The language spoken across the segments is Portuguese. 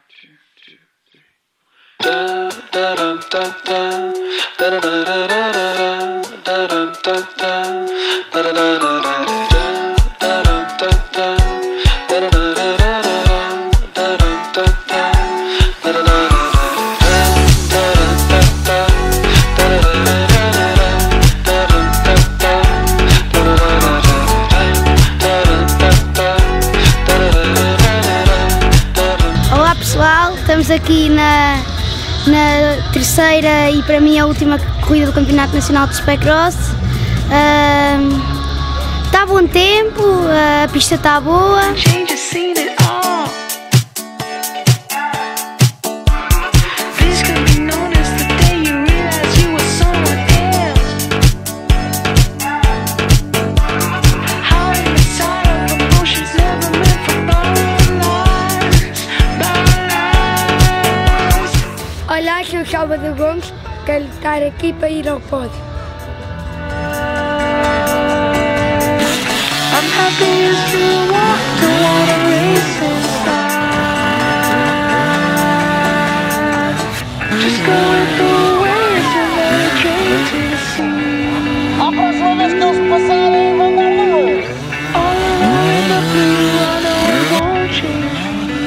Olá pessoal, estamos aqui na terceira e para mim a última corrida do Campeonato Nacional de Supercross. Está bom tempo, a pista está boa. Olá, aqui é o Salvador Gomes, quero estar aqui para ir ao pódio. I'm happy as you walk toward a race inside. Just going through waves and then train to the sea. A próxima vez que eles passarem vão dar de novo. All around the blue, I know it won't change.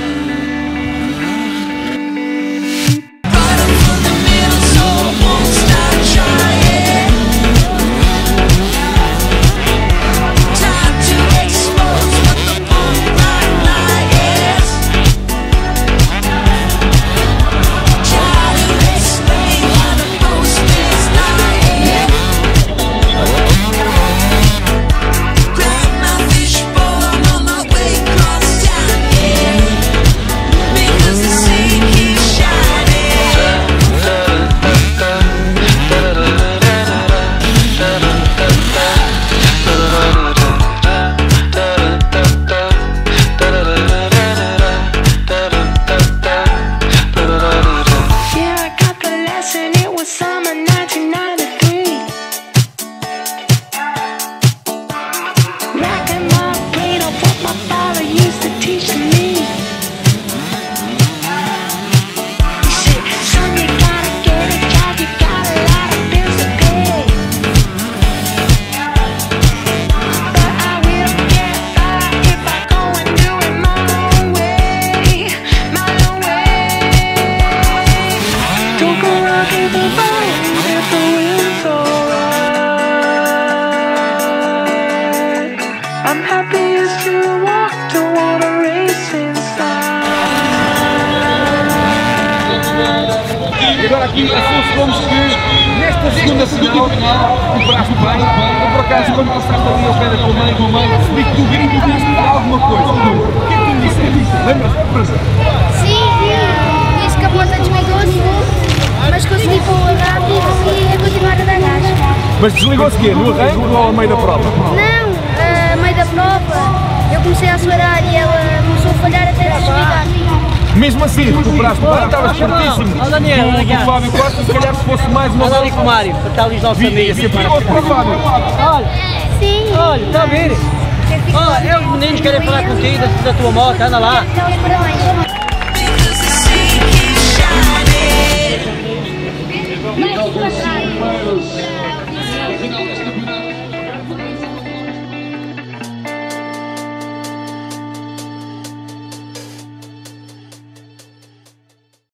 I'm happy as you walk toward a race inside. E agora aqui Afonso Gomes, que nesta segunda final preparaste bem. Eu por acaso quando passaste ali ao pé da tua mãe, percebi que tu gritaste alguma coisa. O que é que tu me disseste? Lembras-te? Sim, disse que a porta desligou-se, mas consegui pôr rápido e continuar a dar gás. Mas desligou-se o quê? No arranque ou ao meio da prova? Não, a meio da prova eu comecei a acelerar e ela começou a falhar até desligar. Mesmo assim, recuperaste bem, estavas fortíssimo. Daniel, do Fábio Costa, se calhar se fosse mais uma ali com o Mário, para estar ali os nossos amigos. ia ser perigoso para o Fábio. Olha, Sim. olha, está a ver? Olha, é os meninos que querem falar contigo da tua moto, anda lá. Parabéns.